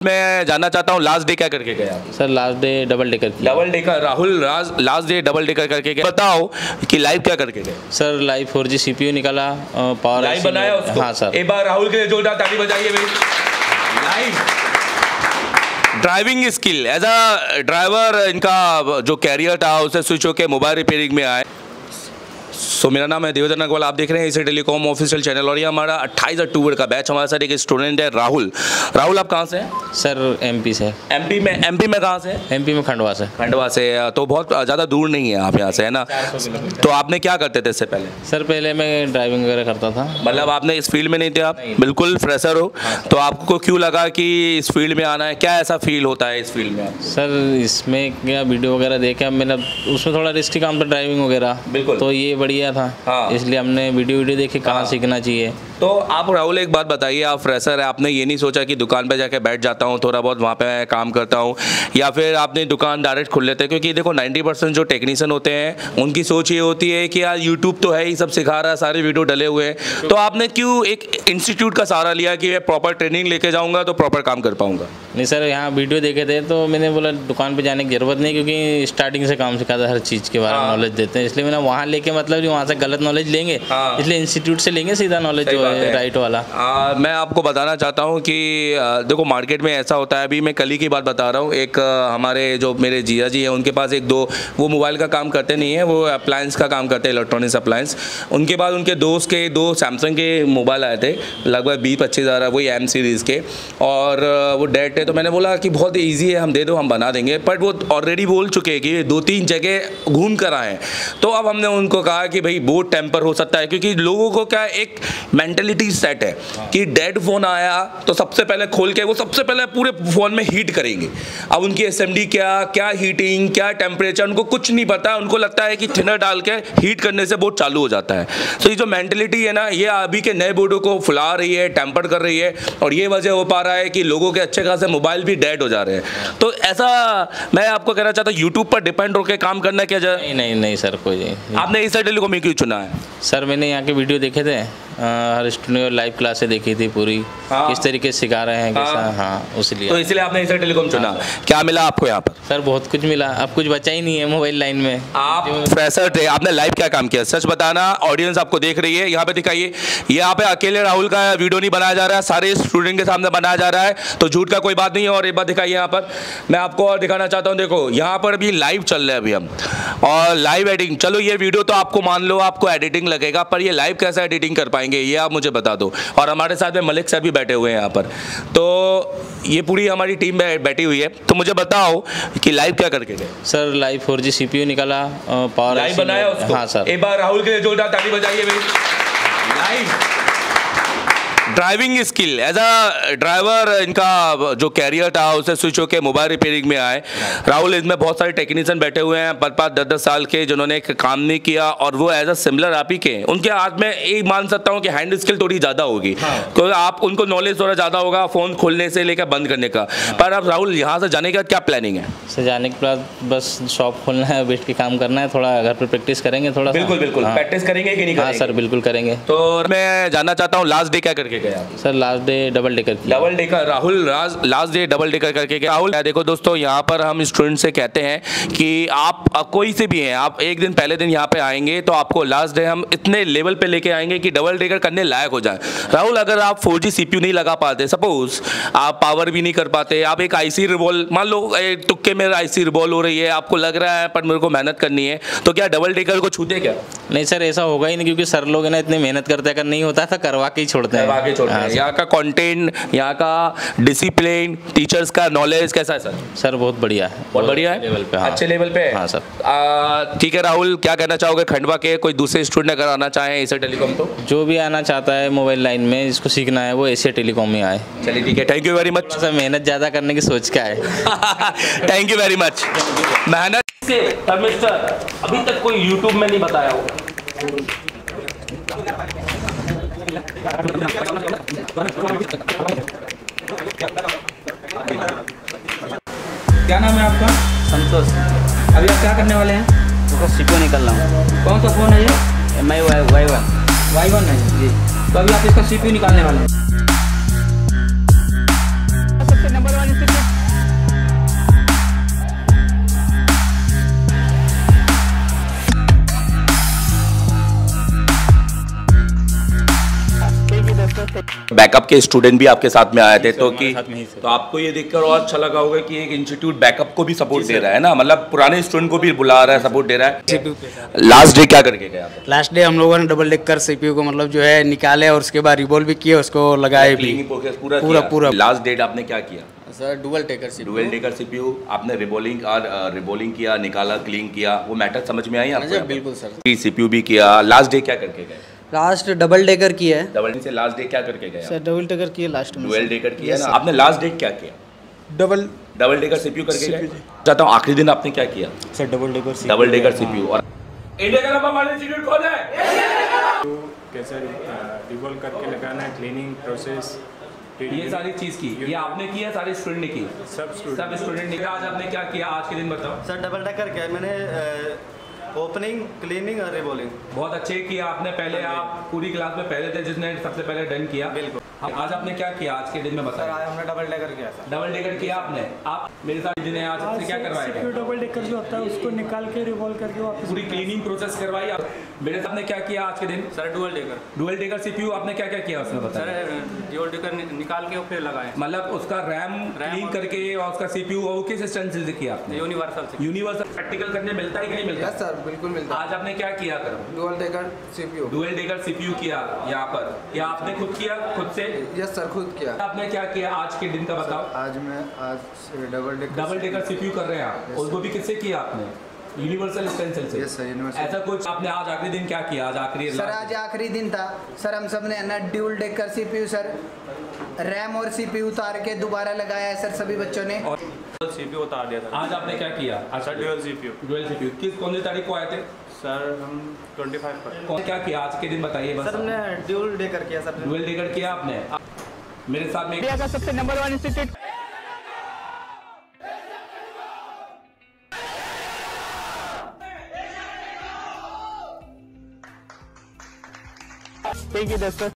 मैं जानना चाहता हूँ लास्ट डे क्या करके गया? Sir last day double decker किया। Double decker Rahul last day double decker करके गया। बताओ कि लाइव क्या करके गए? सर लाइव 4G CPU निकाला, पावर लाइव बनाया उसको? हाँ सर। एक बार राहुल के लिए जोरदार ताली बजाइए भाई। Live driving skill as a driver, इनका जो कैरियर था उसे स्विच होकर मोबाइल रिपेयरिंग में आए। सो मेरा नाम है देवेंद्र नगवाल, आप देख रहे हैं इसे टेलीकॉम ऑफिशियल चैनल और ये हमारा 28 अक्टूबर का बैच। हमारे साथ एक स्टूडेंट है राहुल। राहुल आप कहाँ से हैं? सर MP से। MP में कहाँ से? MP में खंडवा से। खंडवा से, तो बहुत ज़्यादा दूर नहीं है आप यहाँ से, है ना? तो आपने क्या करते थे इससे पहले? सर पहले मैं ड्राइविंग वगैरह करता था। मतलब आपने इस फील्ड में नहीं थे आप? बिल्कुल फ्रेशर हो। तो आपको क्यों लगा कि इस फील्ड में आना है? क्या ऐसा फील होता है इस फील्ड में? सर इसमें क्या वीडियो वगैरह देखे, मैंने उसमें थोड़ा रिस्की काम था ड्राइविंग वगैरह। बिल्कुल। तो ये बढ़िया था। हाँ। इसलिए हमने वीडियो देखे कहाँ सीखना चाहिए। तो आप राहुल एक बात बताइए, आप फ्रेशर है, आपने ये नहीं सोचा कि दुकान पे जाके बैठ जाता हूँ, थोड़ा बहुत वहाँ पे काम करता हूँ, या फिर आपने दुकान डायरेक्ट खोल लेते हैं? क्योंकि देखो 90% जो टेक्नीशियन होते हैं उनकी सोच ये होती है कि यार यूट्यूब तो है ही, सब सिखा रहा है, सारे वीडियो डले हुए हैं। तो आपने क्यों एक इंस्टीट्यूट का सहारा लिया कि मैं प्रॉपर ट्रेनिंग लेके जाऊँगा तो प्रॉपर काम कर पाऊँगा? नहीं सर, यहाँ वीडियो देखे थे तो मैंने बोला दुकान पर जाने की ज़रूरत नहीं, क्योंकि स्टार्टिंग से काम सिखाता है, हर चीज़ के बारे में नॉलेज देते हैं। इसलिए मैंने वहाँ लेके, मतलब वहाँ से गलत नॉलेज लेंगे, इसलिए इंस्टीट्यूट से लेंगे सीधा नॉलेज जो है राइट वाला। मैं आपको बताना चाहता हूँ कि देखो मार्केट में ऐसा होता है, अभी मैं कल ही की बात बता रहा हूँ। एक हमारे जो मेरे जिया जी हैं उनके पास एक दो, वो मोबाइल का काम करते नहीं है, वो अप्लायंस का काम करते हैं, इलेक्ट्रॉनिक्स अप्लायंस। उनके बाद उनके दोस्त के दो सैमसंग के मोबाइल आए थे, लगभग 20-25 हज़ार, वही M सीरीज़ के, और वो डेड थे। तो मैंने बोला कि बहुत ईजी है, हम दे दो, हम बना देंगे। बट वो ऑलरेडी बोल चुके हैं कि 2-3 जगह घूम कर आए। तो अब हमने उनको कहा कि भाई बोर्ड टेम्पर हो सकता है, क्योंकि लोगों को क्या एक मेंटलिटी सेट है कि डेड फोन आया तो सबसे पहले खोल के वो सबसे पहले पूरे फोन में हीट करेंगे। अब उनकी SMD क्या हीटिंग, क्या टेम्परेचर, उनको कुछ नहीं पता। उनको लगता है कि थिनर डाल के हीट करने से बोर्ड चालू हो जाता है। तो ये जो मेंटलिटी है ना, ये अभी के नए बोर्डों को फुला रही है, टेम्पर कर रही है, और ये वजह हो पा रहा है कि लोगों के अच्छे खासे मोबाइल भी डेड हो जा रहे हैं। तो ऐसा मैं आपको कहना चाहता हूँ, यूट्यूब पर डिपेंड होकर काम करना क्या जाए? नहीं सर, कोई नहीं। आपने इस टेलीकॉम में क्यों चुना है? सर मैंने यहाँ के वीडियो देखे थे, हर स्टूडेंट लाइव क्लासें देखी थी पूरी, किस तरीके से सिखा रहे हैं, कैसा। हाँ उसलिए। तो इसलिए आपने इसे टेलीकॉम चुना। क्या मिला आपको यहाँ पर? सर बहुत कुछ मिला, अब कुछ बचा ही नहीं है मोबाइल लाइन में। आप फ्रेशर थे, आपने लाइव क्या काम किया? सच बताना, ऑडियंस आपको देख रही है, यहाँ पे दिखाइए। यहाँ पे अकेले राहुल का वीडियो नहीं बनाया जा रहा है, सारे स्टूडेंट के सामने बनाया जा रहा है, तो झूठ का कोई बात नहीं है। और एक बात दिखाइए, यहाँ पर मैं आपको और दिखाना चाहता हूँ। देखो यहाँ पर भी लाइव चल रहे हैं अभी हम, और लाइव एडिटिंग। चलो ये वीडियो तो आपको मान लो आपको एडिटिंग लगेगा, पर ये लाइव कैसे एडिटिंग कर पाएंगे ये आप मुझे बता दो। और हमारे साथ में मलिक सर भी बैठे हुए हैं यहाँ पर, तो ये पूरी हमारी टीम बैठी हुई है। तो मुझे बताओ कि लाइव क्या करके गए? सर लाइव 4G CPU निकाला, पावर लाइव बनाया उसको? हाँ सर। एक बार राहुल के लिए जोरदार ताली बजाइए भाई। Live driving skill as a driver, इनका जो कैरियर था उसे स्विच होकर मोबाइल रिपेयरिंग में आए। राहुल, इसमें बहुत सारे टेक्नीशियन बैठे हुए हैं 5-10 साल के, जिन्होंने काम नहीं किया, और वो एज अ सिमिलर आप ही के, उनके हाथ में एक मान सकता हूँ कि हैंड स्किल थोड़ी ज़्यादा होगी, क्योंकि आप उनको नॉलेज थोड़ा ज़्यादा होगा फ़ोन खोलने से लेकर बंद करने का। पर अब राहुल यहाँ से जाने का क्या प्लानिंग है? सर जाने के बाद बस शॉप खोलना है, बैठ के काम करना है, थोड़ा घर पर प्रैक्टिस करेंगे थोड़ा। बिल्कुल प्रैक्टिस करेंगे कि नहीं? हाँ सर बिल्कुल करेंगे। तो मैं जानना चाहता हूँ लास्ट डे क्या करके गया? Sir last day double decker किया। Double decker Rahul last day double decker करके गया। राहुल देखो दोस्तों, यहाँ पर हम स्टूडेंट से कहते हैं कि आप कोई से भी हैं, आप एक दिन पहले दिन यहाँ पे आएंगे तो आपको लास्ट डे हम इतने लेवल पे लेके आएंगे कि डबल डेकर करने लायक हो जाए। राहुल, अगर आप 4G CPU नहीं लगा पाते, सपोज आप पावर भी नहीं कर पाते, आप एक IC रिवॉल्व, मान लो तुक्के में IC रिवॉल्व हो रही है, आपको लग रहा है पर मेरे को मेहनत करनी है, तो क्या डबल डेकर को छूते क्या? नहीं सर, ऐसा होगा ही नहीं, क्योंकि सर लोग ना इतनी मेहनत करते हैं, अगर नहीं होता था करवा के ही छोड़ते हैं। यहाँ का कंटेंट, यहाँ का डिसिप्लिन, टीचर्स का नॉलेज कैसा है सर? सर बहुत बढ़िया है, बहुत बढ़िया है, लेवल पे। हाँ। अच्छे लेवल पे है। हाँ सर। ठीक है राहुल, क्या कहना चाहोगे खंडवा के कोई दूसरे स्टूडेंट अगर आना चाहें एशिया टेलीकॉम? तो जो भी आना चाहता है मोबाइल लाइन में, जिसको सीखना है वो एशिया टेलीकॉम में आए। चलिए ठीक है, thank you very much. Sir मेहनत ज़्यादा करने की सोच क्या है? Thank you very much. मेहनत से मिस्टर अभी तक कोई यूट्यूब में नहीं बताया हो। क्या नाम है आपका? संतोष। अभी आप क्या करने वाले हैं? तो CPU निकल रहा हूँ। कौन सा फ़ोन है ये? MI Y1 है जी। तो अभी आप इसका CPU निकालने वाले हैं। सबसे नंबर 1 बैकअप के स्टूडेंट भी आपके साथ में आए थे, तो कि साथ में ही थे। तो आपको ये देखकर और अच्छा लगा होगा कि एक इंस्टीट्यूट बैकअप को भी सपोर्ट दे रहा है ना, मतलब पुराने स्टूडेंट को भी बुला रहा है, सपोर्ट दे रहा है। लास्ट डे क्या करके गए आप? लास्ट डे हम लोगों ने डबल डेकर सीपीयू को मतलब जो है निकाले और उसके बाद रिवॉल्व भी किए, उसको लगाए भी पूरा। लास्ट डेट आपने क्या किया? सर डुअल डेकर सीपीयू आपने रिबोलिंग किया, निकाला, क्लीन किया, वो मैटर समझ में आई आपको? बिल्कुल सर। सीपीयू भी किया। लास्ट डे क्या करके गए? लास्ट डबल डेकर की है डबल से लास्ट डे क्या करके गए? सर डबल डेकर की है लास्ट में। डुअल डेकर किया ना आपने? लास्ट डे क्या किया? डबल डेकर सीपीयू करके गए। चाहता हूँ आखिरी दिन आपने क्या किया? Sir double decker CPU. और इंडिया का नंबर 1 इंस्टीट्यूट कौन है? कैसे रिवॉल्व करके लगाना है, क्लीनिंग प्रोसेस, ये सारी चीज की, ये आपने किया, सारे स्टूडेंट ने की? सब स्टूडेंट ने। आज आपने क्या किया आज के दिन बताओ? सर डबल डेकर क्या है, मैंने ओपनिंग, क्लीनिंग और रिवॉल्विंग। बहुत अच्छे किया आपने। पहले आप पूरी क्लास में पहले थे जिसने सबसे पहले डन किया। बिल्कुल। आज आपने क्या किया आज के दिन में बताया? आज हमने डबल डेकर किया सर। डबल डेकर किया आपने। आप मेरे साथ जिन्हें आज आपसे क्या करवाया? डबल डेकर जो होता है उसको निकाल के रिवॉल्व करके वापस पूरी क्लीनिंग प्रोसेस करवाई आप। मेरे साथ ने क्या किया आज के दिन? सर डुअल डेकर सीपीयू आपने क्या क्या किया उसमें बताया? सर डुअल डेकर निकाल के फिर लगाए, मतलब उसका रैम क्लीन करके और उसका सीपीयू वो किस स्टेंसिल से किया आपने? यूनिवर्सल प्रैक्टिकल करने मिलता है कि नहीं मिलता? सर बिल्कुल मिलता है। आज आपने क्या किया? करो डुअल डेकर सीपीयू किया यहाँ पर, या आपने खुद किया खुद से? यस सर खुद किया। आपने क्या किया आज के दिन का बताओ? आज डबल डेकर सीपीयू कर रहे हैं आप, उसको भी किससे किया आपने? यूनिवर्सल स्टेंसिल से। Yes sir universal. ऐसा कुछ आपने आज आखिरी दिन क्या किया? आज आखिरी सर आज आखिरी दिन था सर, हम सब ने ना dual decker CPU sir RAM और सीपीयू उतार के दोबारा लगाया है सर सभी बच्चों ने। और सीपीयू उतार दिया था। आज आपने क्या किया? Sir dual CPU. कौन सी तारीख को आए थे? सर हम 25 पर। क्या किया आज के दिन बताइए बस। सर हमने डुअल डेकर किया सर। डुअल डेकर किया आपने। मेरे साथ में इंडिया का सबसे नंबर 1 इंस्टीट्यूट ठीक है दोस्तों।